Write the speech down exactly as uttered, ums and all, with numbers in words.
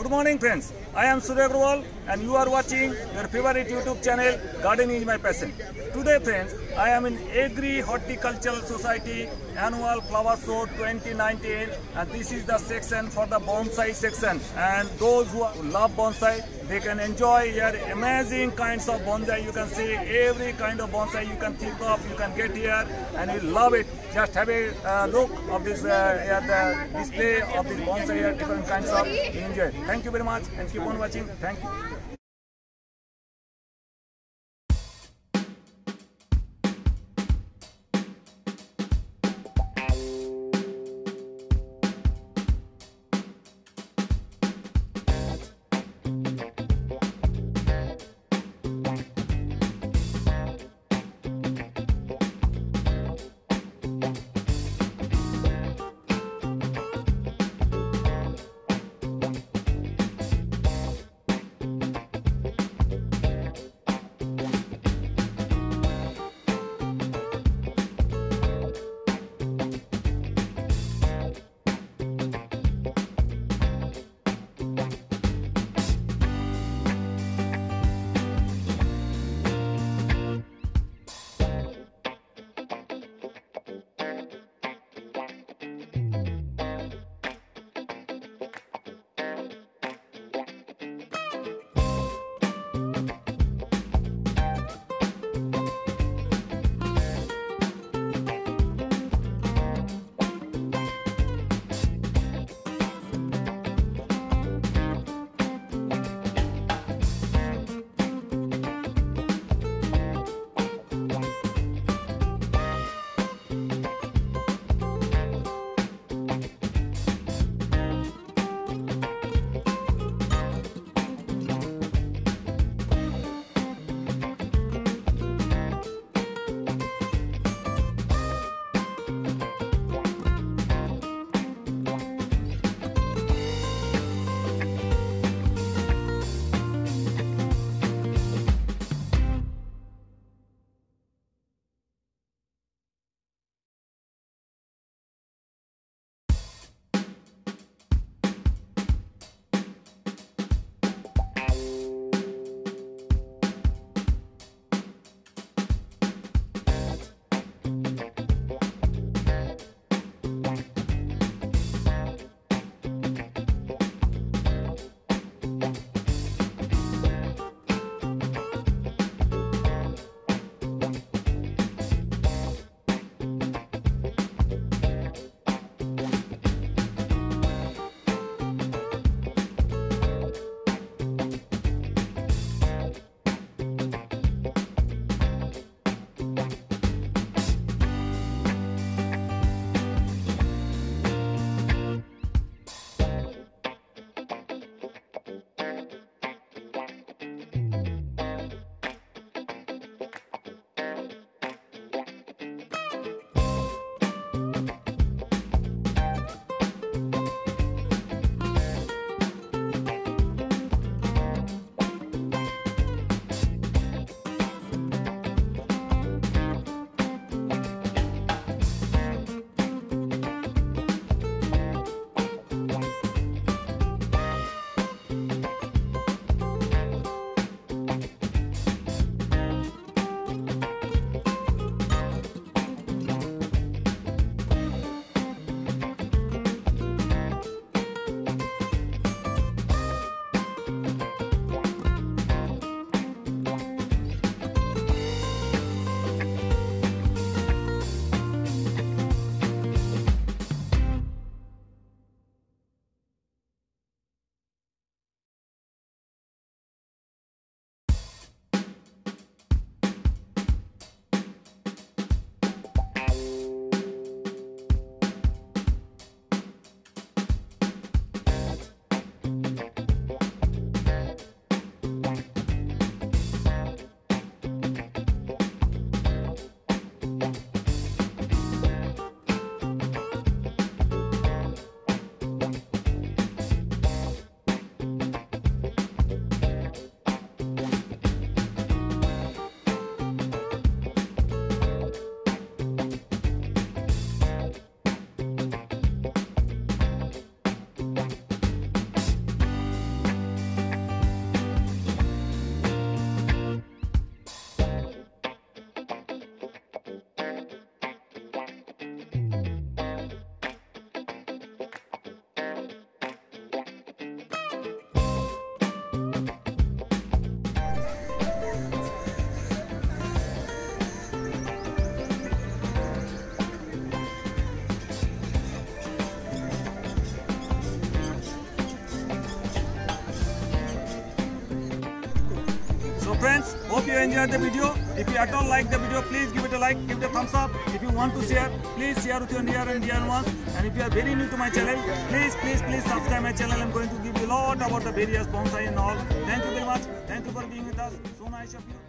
Good morning friends, I am Surya Agrawal and you are watching your favorite YouTube channel Gardening is my passion. Today friends, I am in Agri Horticultural Society Annual Flower Show twenty nineteen and this is the section for the bonsai section, and those who love bonsai they can enjoy here amazing kinds of bonsai. You can see every kind of bonsai you can think of, you can get here and you love it. Just have a uh, look of this uh, here the display of this bonsai here, different kinds of, enjoy. Thank you very much and keep on watching. Thank you. friends, hope you enjoyed the video. If you at all like the video, please give it a like, give it a thumbs up. If you want to share, please share with your near and dear ones. And if you are very new to my channel, please, please, please subscribe my channel. I'm going to give you a lot about the various bonsai and all. Thank you very much. Thank you for being with us. So nice of you.